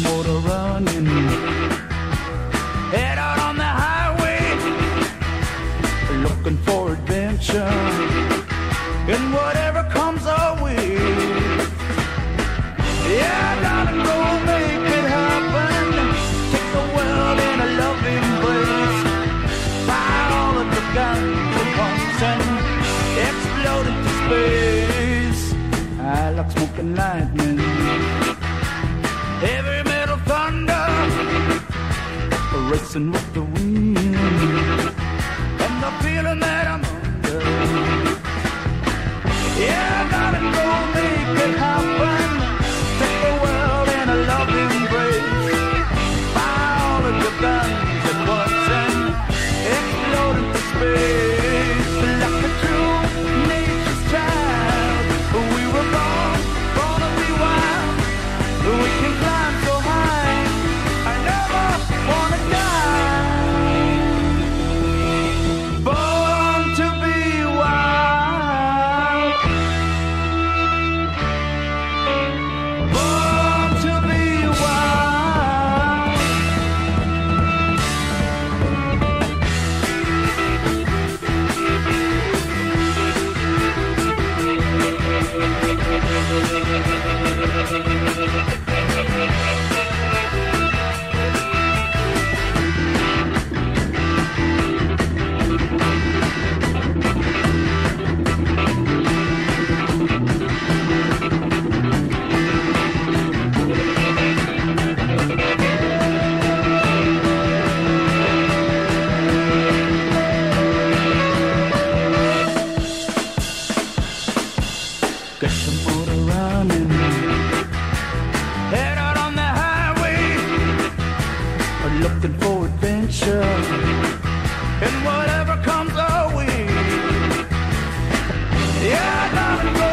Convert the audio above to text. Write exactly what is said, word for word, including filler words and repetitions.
motor running. Head out on the highway, looking for adventure. And whatever comes our way, yeah, I gotta go make it happen. Take the world in a loving embrace. Fire all of the guns and pumps and explode into space. I like smoking lightning, heavy metal thunder, racing with the wind, and the feeling that I'm under. Yeah, I gotta go make it happen. Take the world in a loving embrace. Fire all of the guns at once and explode into space. Like a true nature's child, we were born, born to be wild. We can climb so high, I never wanna die. Born to be wild. Born to be wild. Get some motor running. Head out on the highway, looking for adventure. And whatever comes our way, yeah, I gotta go